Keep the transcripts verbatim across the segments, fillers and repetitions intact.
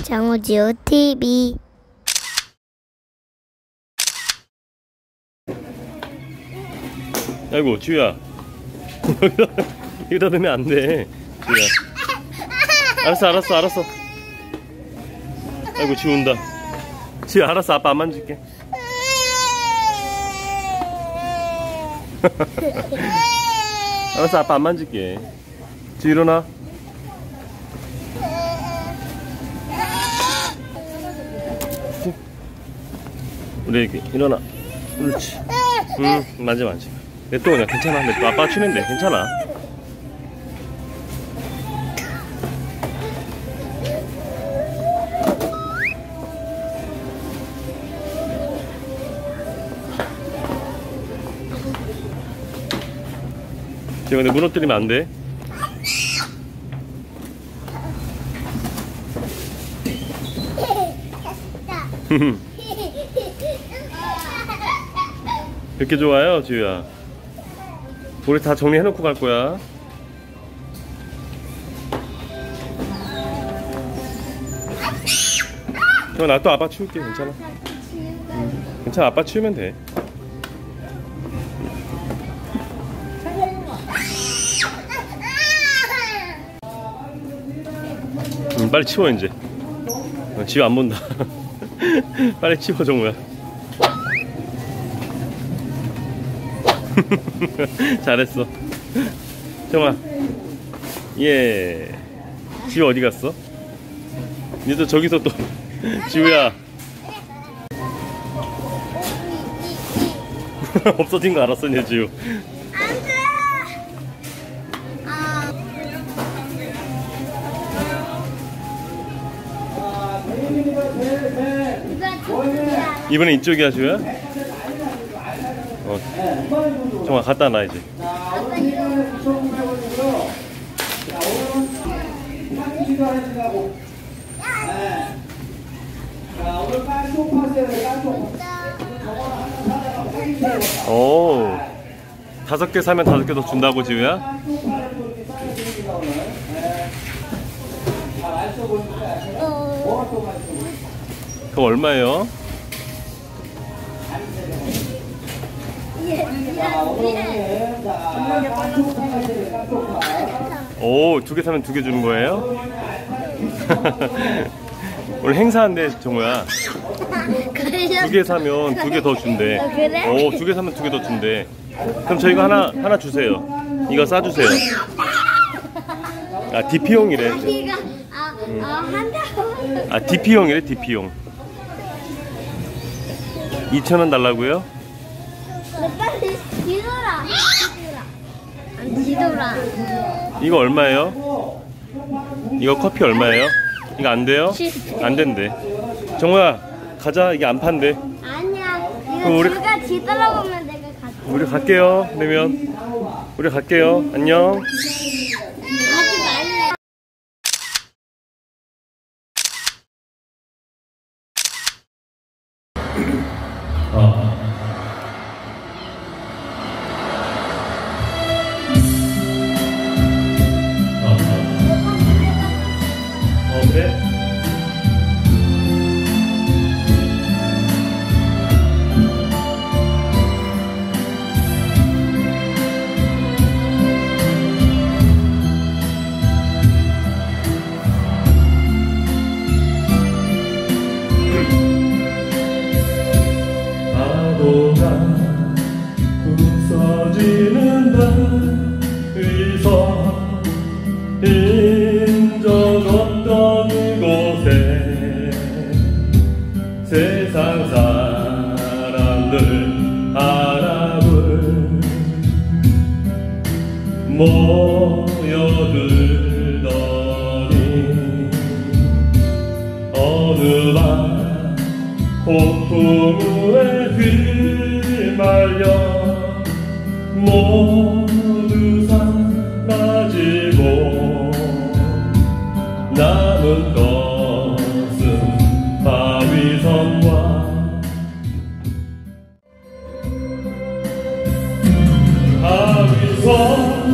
정우지우 티비. 아이고 지우야 여기다 넣으면 안돼. 지우야 알았어 알았어 알았어. 아이고 지우 온다. 지우 알았어 아빠 안 만질게. 알았어 아빠 안 만질게. 지우 일어나. 우리 일어나. 그렇지. 응 만져 만져. 냅둬 그냥 괜찮아. 냅둬. 아빠 치면 돼. 괜찮아. 지금 근데 무너뜨리면 안 돼. 이렇게 좋아요 지우야. 우리 다 정리해놓고 갈 거야. 저 나 또 아빠 치울게. 괜찮아. 응. 괜찮아 아빠 치우면 돼. 응, 빨리 치워 이제. 어, 지우 안 본다. 빨리 치워 정우야. 잘했어 정아. 예. 지우 어디 갔어? 니도 저기서 또 지우야. 없어진 거 알았어 니 지우. 안돼. 아. 이번엔 이쪽이야 지우야? 어. 정아 갖다 놔 이제. 오, 다섯 개 사면 다섯 개 더 준다고 지우야? 그거 얼마예요? 오, 두 개 사면 두 개 주는 거예요? 오늘 행사한대 정우야. 두 개 사면 두 개 더 준대. 오, 두 개 사면 두 개 더 준대. 그럼 저희가 하나 하나 주세요. 이거 싸주세요. 아 디피용이래. 응. 아 디피용이래 디피용. 이천 원 달라고요? 빨리 뒤돌아. 안 뒤돌아. 이거 얼마예요? 이거 커피 얼마예요? 이거 안 돼요? 안 된대. 정우야 가자. 이게 안 판대. 아니야. 이거 우리... 둘가 뒤돌아보면 내가 갈게. 우리 갈게요. 그러면 우리 갈게요. 안녕. 가지 말래. 어. 그래? 파도가 부서지는 달에서 인적 없던 곳에 세상 사람들 바람을 모여들더니 어느 밤 폭풍우에 휘말려 모두 사라지고 남은 것은 바위섬과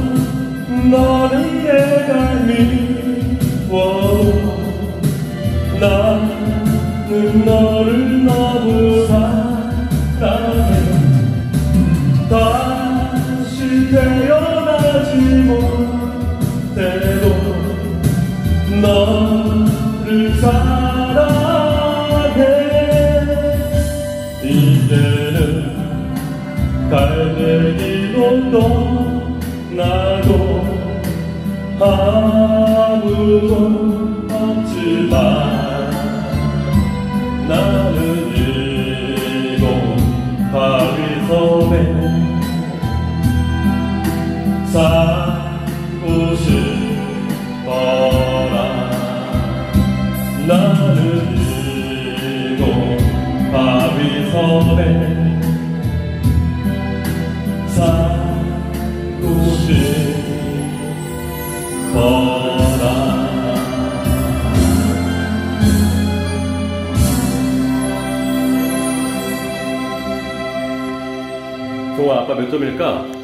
바위섬 너는 내가 미워 나는 너를 너무 사랑해 다시 태어나지 못해도 너를 사랑해 이제는 갈매기도 떠나고 아무도 없지만 나는 이곳 바위섬에 살고 싶어라 나는 이곳 바위섬에 살고 싶어라. 동아 아빠 몇 점일까?